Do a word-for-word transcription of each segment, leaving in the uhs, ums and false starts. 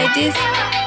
like this.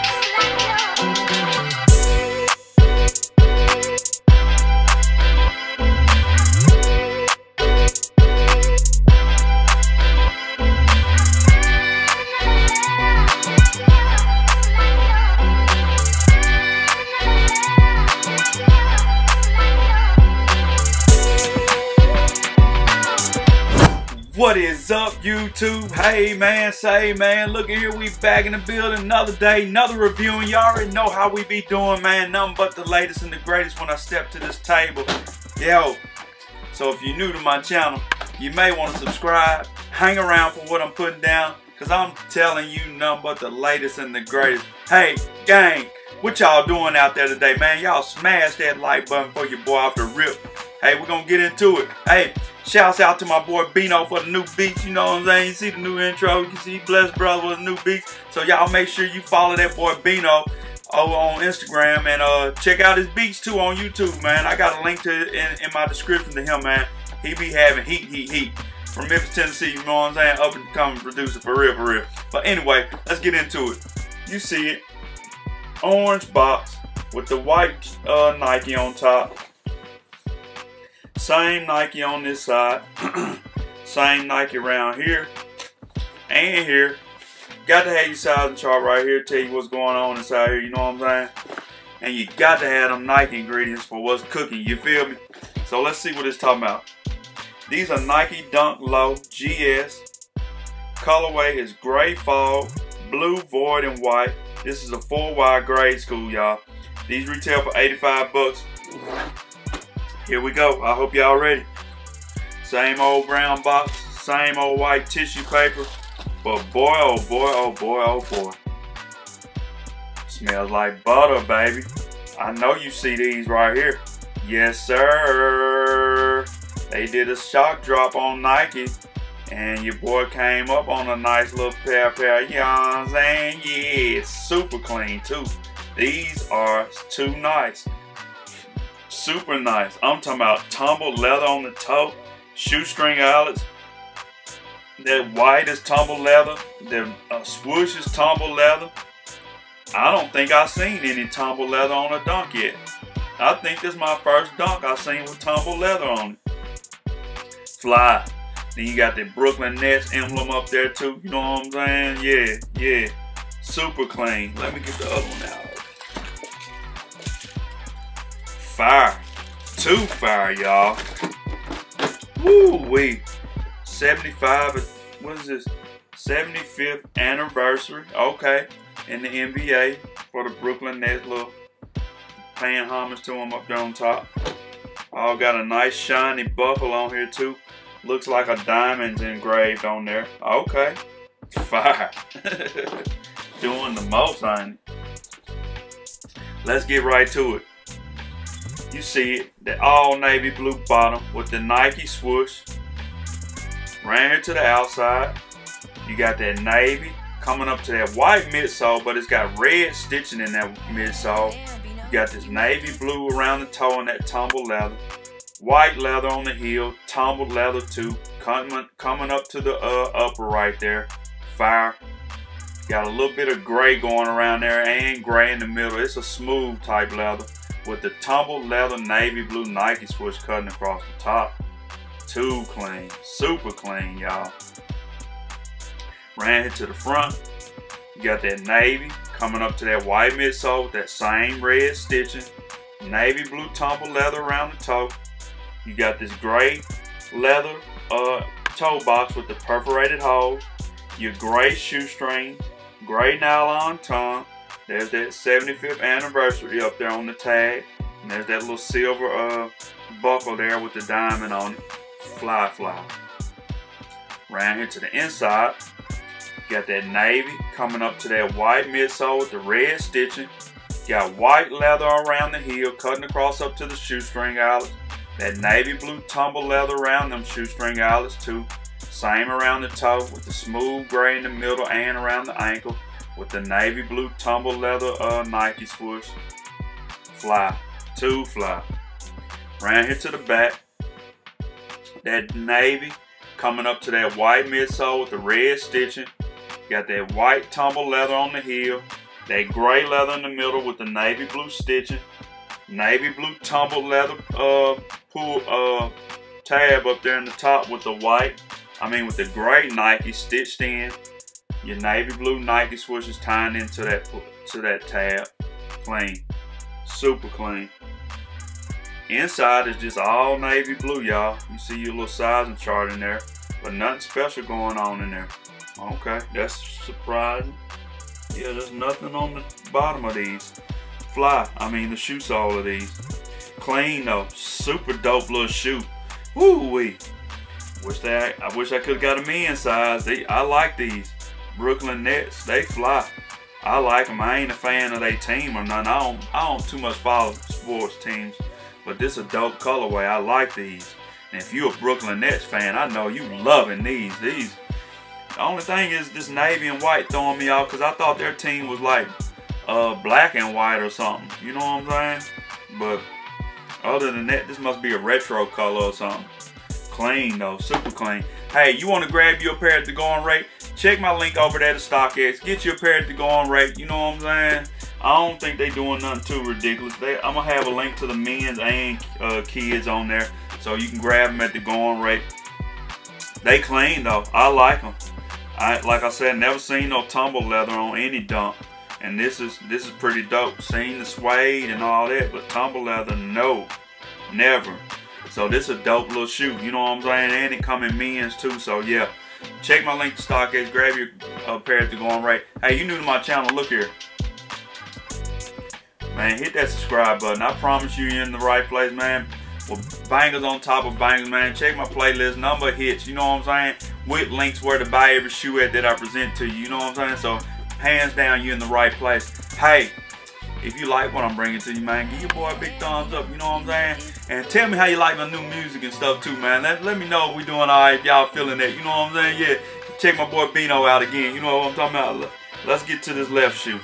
What is up, YouTube? Hey man, say man, look at here, we back in the building, another day, another review, and y'all already know how we be doing, man. Nothing but the latest and the greatest when I step to this table. Yo, so if you're new to my channel, you may want to subscribe, hang around for what I'm putting down, because I'm telling you nothing but the latest and the greatest. Hey, gang, what y'all doing out there today, man? Y'all smash that like button for your boy off the rip. Hey, we're gonna get into it. Hey, shouts out to my boy Bino for the new beats, you know what I'm saying? You see the new intro, you can see Blessed Brother with the new beats. So y'all make sure you follow that boy Bino over on Instagram and uh, check out his beats too on YouTube, man. I got a link to it in, in my description to him, man. He be having heat, heat, heat. From Memphis, Tennessee, you know what I'm saying? Up and coming producer for real, for real. But anyway, let's get into it. You see it. Orange box with the white uh, Nike on top. Same Nike on this side, same Nike around here and here. Got to have your sizing chart right here, tell you what's going on inside here, you know what I'm saying? And you got to have them Nike ingredients for what's cooking, you feel me? So let's see what it's talking about. These are Nike Dunk Low G S. Colorway is gray fog, blue void, and white. This is a full wide grade school, y'all. These retail for eighty-five bucks. Here we go. I hope y'all ready. Same old brown box, same old white tissue paper. But boy, oh boy, oh boy, oh boy. Smells like butter, baby. I know you see these right here. Yes, sir. They did a shock drop on Nike. And your boy came up on a nice little pair, pair. You know what I'm saying? Yeah, it's super clean too. These are too nice. Super nice. I'm talking about tumbled leather on the toe, shoestring eyelets. That white is tumbled leather. The uh, swoosh is tumbled leather. I don't think I've seen any tumbled leather on a dunk yet. I think this is my first dunk I've seen with tumbled leather on it. Fly. Then you got the Brooklyn Nets emblem up there too. You know what I'm saying? Yeah, yeah. Super clean. Let me get the other one out. Fire. Too fire, y'all. Woo-wee. seventy-five, what is this? seventy-fifth anniversary. Okay. In the N B A for the Brooklyn Nets. Little paying homage to them up there on top. All got a nice shiny buckle on here too. Looks like a diamond's engraved on there. Okay. Fire. Doing the most, honey. Let's get right to it. You see it, the all navy blue bottom with the Nike swoosh. Right here to the outside. You got that navy coming up to that white midsole, but it's got red stitching in that midsole. You got this navy blue around the toe and that tumbled leather. White leather on the heel, tumbled leather too. Coming, coming up to the uh, upper right there. Fire. Got a little bit of gray going around there and gray in the middle. It's a smooth type leather with the tumbled leather navy blue Nike swoosh cutting across the top. Too clean. Super clean, y'all. Ran here to the front. You got that navy coming up to that white midsole with that same red stitching. Navy blue tumbled leather around the toe. You got this gray leather uh, toe box with the perforated hole. Your gray shoestring. Gray nylon tongue. There's that seventy-fifth anniversary up there on the tag. And there's that little silver uh, buckle there with the diamond on it. Fly, fly. Round here to the inside. Got that navy coming up to that white midsole with the red stitching. Got white leather around the heel, cutting across up to the shoestring eyelets. That navy blue tumble leather around them shoestring eyelets too. Same around the toe with the smooth gray in the middle and around the ankle. With the navy blue tumble leather uh, Nike swoosh. Fly. Two fly. Round here to the back. That navy coming up to that white midsole with the red stitching. Got that white tumble leather on the heel. That gray leather in the middle with the navy blue stitching. Navy blue tumbled leather uh, pull uh, tab up there in the top with the white. I mean with the gray Nike stitched in. Your navy blue Nike swooshes tying into that to that tab. Clean, super clean. Inside is just all navy blue, y'all. You see your little sizing chart in there, but nothing special going on in there. Okay, that's surprising. Yeah, there's nothing on the bottom of these. Fly, I mean the shoe sole of these. Clean though, super dope little shoe. Woo wee. Wish that I wish I could have got a men's size. They, I like these Brooklyn Nets. They fly. I like them. I ain't a fan of their team or nothing. I don't. I don't too much follow sports teams, but this is a dope colorway. I like these. And if you a Brooklyn Nets fan, I know you loving these. These. The only thing is this navy and white throwing me off because I thought their team was like uh, black and white or something. You know what I'm saying? But other than that, this must be a retro color or something. Clean though, super clean. Hey, you want to grab you a pair at the going rate? Check my link over there to StockX. Get you a pair at the going rate. You know what I'm saying? I don't think they doing nothing too ridiculous. They, I'm gonna have a link to the men's and uh, kids on there, so you can grab them at the going rate. They clean though. I like them. I like I said, never seen no tumble leather on any dunk, and this is this is pretty dope. Seen the suede and all that, but tumble leather, no, never. So this is a dope little shoe. You know what I'm saying? And it come in men's too. So yeah. Check my link to StockX, grab your uh, pair at the going rate. Hey, you new to my channel, look here. Man, hit that subscribe button. I promise you you're in the right place, man. Well, bangers on top of bangers, man. Check my playlist, number of hits, you know what I'm saying? With links where to buy every shoe at that I present to you, you know what I'm saying? So, hands down, you're in the right place. Hey, if you like what I'm bringing to you, man, give your boy a big thumbs up, you know what I'm saying? And tell me how you like my new music and stuff too, man. Let, let me know if we doing alright, if y'all feeling that, you know what I'm saying? Yeah, check my boy Bino out again, you know what I'm talking about? Let's get to this left shoe.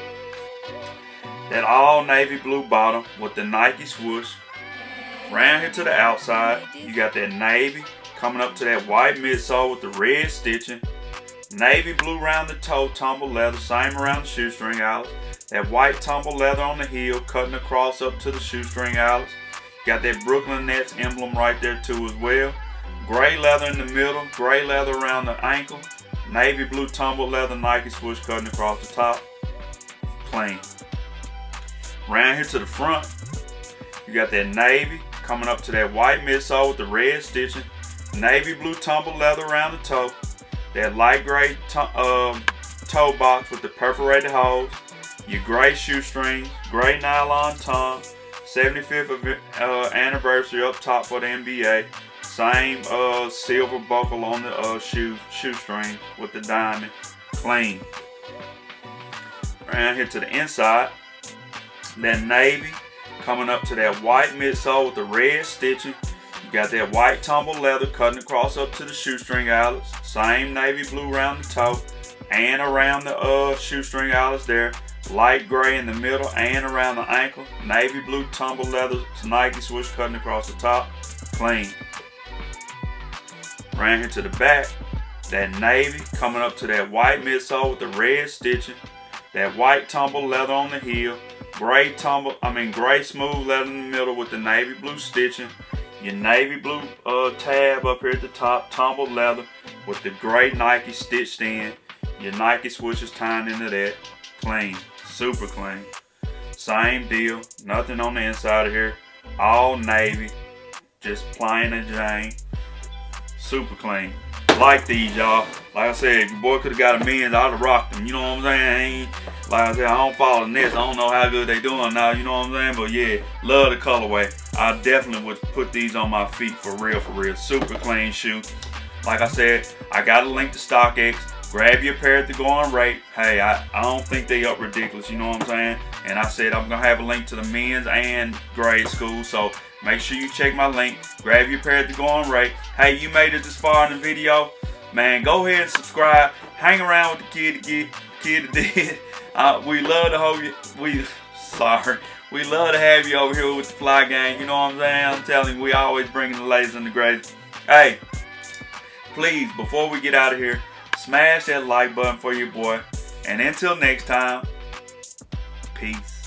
That all navy blue bottom with the Nike swoosh. Round here to the outside, you got that navy coming up to that white midsole with the red stitching. Navy blue around the toe, tumble leather, same around the shoestring eyelets. That white tumble leather on the heel, cutting across up to the shoestring eyelets. Got that Brooklyn Nets emblem right there too as well. Gray leather in the middle, gray leather around the ankle. Navy blue tumble leather Nike swoosh cutting across the top. Clean. Round here to the front, you got that navy coming up to that white midsole with the red stitching. Navy blue tumble leather around the toe. That light gray to uh, toe box with the perforated holes. Your gray shoestrings, gray nylon tongue. seventy-fifth uh, anniversary up top for the N B A. Same uh, silver buckle on the uh, shoe shoestring with the diamond. Clean. Around here to the inside, that navy coming up to that white midsole with the red stitching. You got that white tumble leather cutting across up to the shoestring eyelets. Same navy blue around the toe and around the uh, shoestring eyelets there. Light gray in the middle and around the ankle. Navy blue tumble leather Nike swoosh cutting across the top. Clean. Around here to the back, that navy coming up to that white midsole with the red stitching. That white tumble leather on the heel. Gray tumble, I mean gray smooth leather in the middle with the navy blue stitching. Your navy blue uh, tab up here at the top, tumbled leather with the gray Nike stitched in. Your Nike swooshes tying into that. Clean, super clean. Same deal, nothing on the inside of here. All navy, just plain and Jane. Super clean. Like these, y'all. Like I said, if your boy could have got a men's, I'd have rocked them. You know what I'm saying? I ain't, like I said, I don't follow the Nets. I don't know how good they doing now. You know what I'm saying? But yeah, love the colorway. I definitely would put these on my feet for real, for real. Super clean shoe. Like I said, I got a link to StockX. Grab your pair at the going rate. Hey, I, I don't think they up ridiculous. You know what I'm saying? And I said I'm going to have a link to the men's and grade school. So make sure you check my link. Grab your pair at the going rate. Hey, you made it this far in the video. Man, go ahead and subscribe. Hang around with the kid to get kid to did. Uh, we love to hold you. We sorry. We love to have you over here with the Fly Gang. You know what I'm saying? I'm telling you, we always bringing the latest and the greatest. Hey, please, before we get out of here, smash that like button for your boy. And until next time, peace.